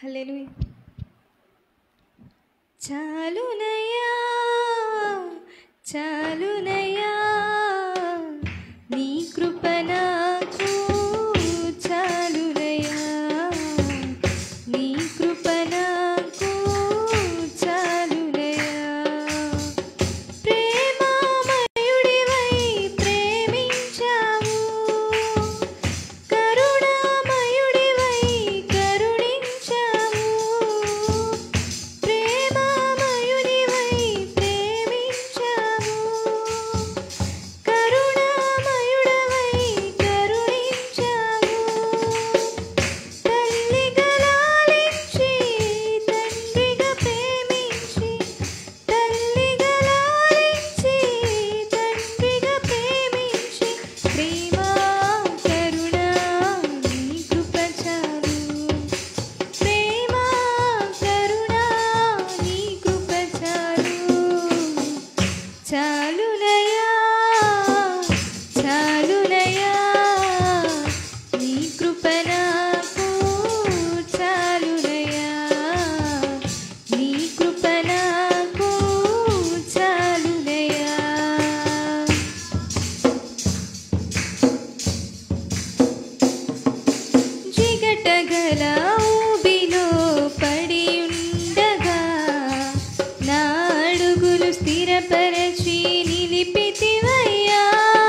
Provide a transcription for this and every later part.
హల్లెలూయా. చాలునయ్యా చాలునయ్యా నీ కృప నాకు చాలునయ్యా, నీ కృప నాకు చాలునయ్యా. ప్రేమామయుడివై ప్రేమించావు, కరుణామయుడివై కరుణించావు. ప్రేమామయుడివై ప్రేమించావు, కరుణామయుడివై కరుణించావు. తల్లిగా లాలించి తండ్రిగా ప్రేమించి, తల్లిగా లాలించి తండ్రిగా ప్రేమించి, ప్రేమ కరుణ నీ కృప చాలు, ప్రేమ కరుణ నీ కృప చాలు. చాలునయ్యా చాలునయ్యా నీ కృప నాకు చాలునయ్యా, నీ కృప నాకు చాలునయ్యా. జిగటగల ఊబిలో పడి ఉండగా నా అడుగులు స్థిరపరచి నిలిపితివయ్యా.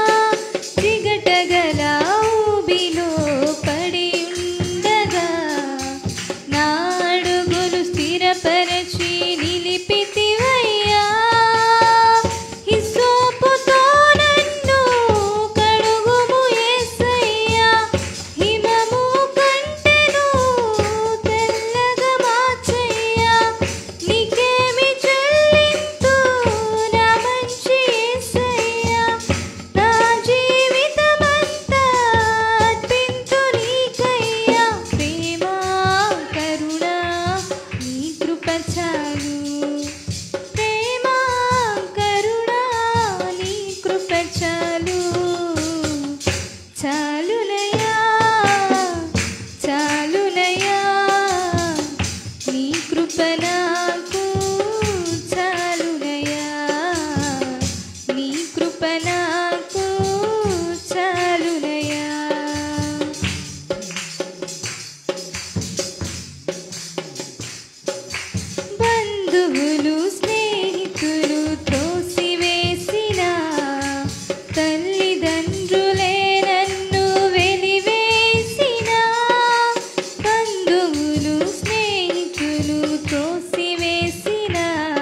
జిగటగల ఊబిలో పడి ఉండగా నా అడుగులు స్థిరపరచి నిలిపితివయ్యా. హిస్సోపుతో నన్ను కడుగుము యేసయ్యా, హిమము కంటెను తెల్లగా మార్చయ్యా. నీకేమి చెల్లింతు నా మంచి యేసయ్యా, నా జీవితమంతా అర్పింతు నీకయ్యా. ప్రేమ కరుణ నీ కృప చాలు, ప్రేమ కరుణ నీ కృప చాలు. చాలునయ్యా చాలునయ్యా నీ కృప నాకు చాలునయ్యా, నీ కృప నాకు చాలునయ్యా. బంధువులు స్నేహితులు త్రోసివేసిన, తల్లిదండ్రులే నన్ను వెలివేసిన. బంధువులు స్నేహితులు త్రోసివేసిన,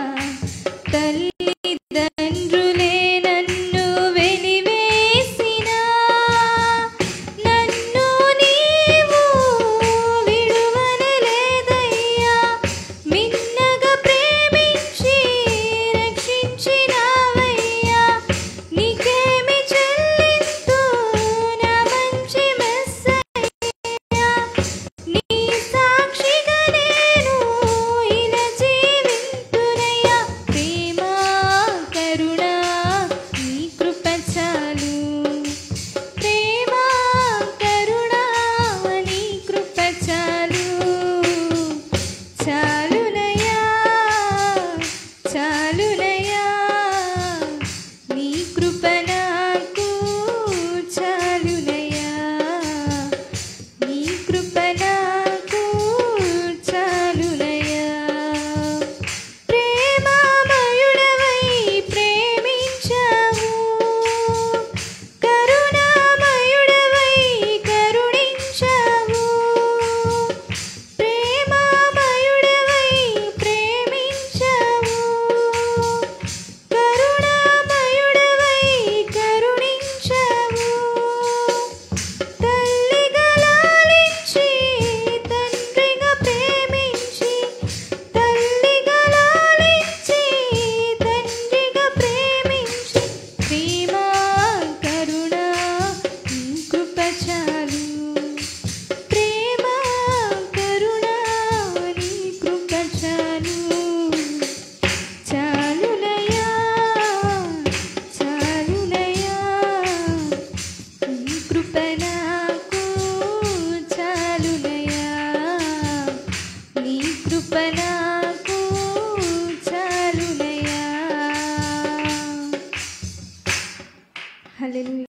తల్లిదండ్రులే నన్ను వెలివేసిన. నన్ను నీవు విడువనలేదయ్యా, మిన్నగా ప్రేమించి కృప నాకు చాలునయ్యా. హల్లెలూయా.